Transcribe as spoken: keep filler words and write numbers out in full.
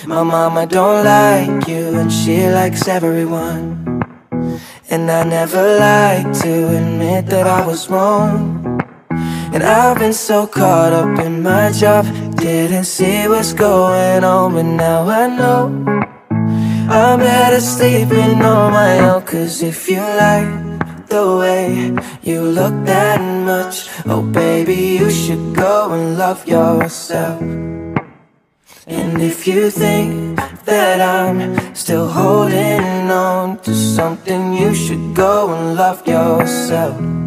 My mama don't like you and she likes everyone, and I never like to admit that I was wrong. And I've been so caught up in my job, didn't see what's going on, but now I know I'm better sleeping on my own. Cause if you like the way you look that much, oh baby, you should go and love yourself. And if you think that I'm still holding on to something, you should go and love yourself.